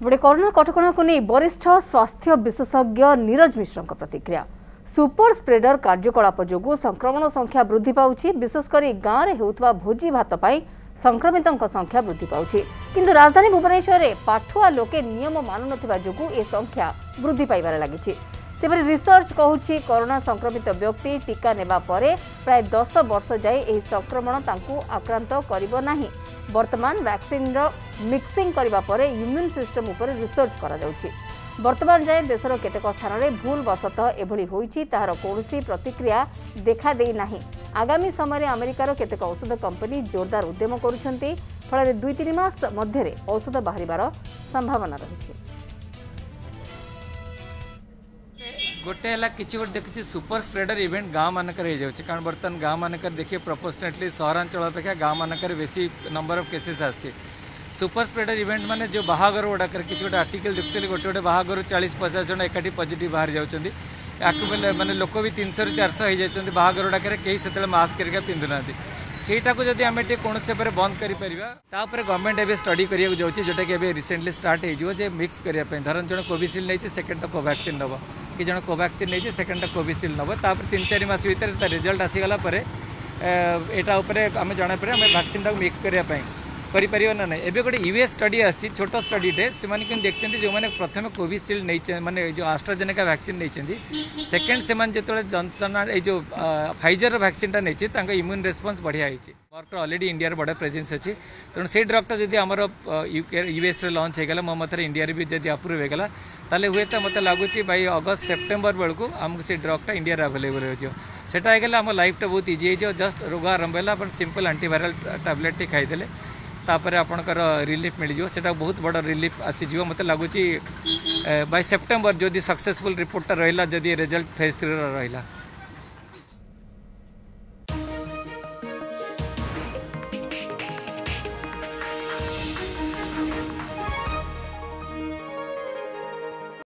गोटे कोरोना कटकणा को नहीं वरिष्ठ स्वास्थ्य विशेषज्ञ नीरज मिश्र प्रतिक्रिया। सुपर स्प्रेडर कार्यकलाप जो संक्रमण संख्या वृद्धि पाउछि, विशेषकर गाँव में होता भोजी भात पाई संक्रमितों संख्या वृद्धि पाउछि। किंतु राजधानी भुवनेश्वर में पाठुआ लोके नियम मानु नथिबा जोगु ए संख्या वृद्धि पाइबार लागिछि। तेबे रिसर्च कहूछि कोरोना संक्रमित व्यक्ति टीका नेबा परे प्राय 10 वर्ष जाए एही संक्रमण तांकु आक्रांत करिबो नाही। वर्तमान वैक्सीन रो मिक्सिंग करिबा परे इम्यून सिस्टम उपर रिसर्च करा जाउछि। वर्तमान जाए देशर केतेक स्थान में भूल वशतः एभली होइछि ताहार कोनोसी प्रतिक्रिया देखा देई नाही। आगामी समय अमेरिकार केतेक औषध कंपनी जोरदार उद्यम करुछन्ति, फल 2-3 मास मध्य औषध बाहरिबार संभावना रही। गोटे है किसी गोटे देखिए सुपर स्प्रेडर इवेंट गाँव मानक कारण बर्तमान गाँव मानक देखिए प्रपोर्शनेटली सहरांचल अपेक्षा गाँव मानक बेसी नंबर ऑफ केसेस आछे। सुपर स्प्रेडर इवेंट माने जो बाहागर गुड़ाक किसी गोटे आर्टिकल देखते गोटे गोटे बाहागर 40-50 जन एकाठी पॉजिटिव बाहर जाऊँगी। माने लोक भी 300-400 हो जाती बाहागर गुड़ाक कहीं से मास्क करके पिंधुना सेटा को जदि आम कौन से बंद कर गवर्नमेंट एवं स्टडी करा जाऊँगी जोटा कि रिसेंटली स्टार्ट हो मिक्स करने धरन जन कोविशील्ड नहीं सेकेंड तो कोवैक्सीन नब कि जन कोवैक्सीन नहीं सेकेंड कोविशील्ड नब 3-4 मास भर रिजल्ट आसीगला यहाँ आम जन पर वैक्सीन टाक मिक्स करने करें ना ना। एवं गोटे यूएस स्टडी आसी छोट स्टडीटे से देखते जो मैंने प्रथम कोविशील्ड नहीं माने जो आस्ट्राजेनेका वैक्सीन नहीं सेकेंड से जो जॉनसन जो फाइजर वैक्सीन नहीं इम्यून रेस्पॉन्स बढ़िया वर्क ऑलरेडी इंडिया बड़ा प्रेजेंस अच्छी तेणु से ड्रगटा जब आम यूएस लॉन्च होगा मो मत इंडिया भी जब अप्रूव होगा ताले हुए तो मत लगुच भाई अगस्त सेप्टेम्बर बेलू आमको से ड्रगटा इंडिया अवेलेबल होटा आम लाइफटा बहुत इजी हो जस्ट रोग आरंभ है सिंपल एंटीवायरल टैबलेट टी खाईदे तापर आपणकर रिलीफ मिल जाए सेटा बहुत बड़ा रिलीफ आसीज मत लगुच बाय सेप्टेम्बर जदि सक्सेसफुल रिपोर्टा रहा जदि रिजल्ट फेज 3 रहा।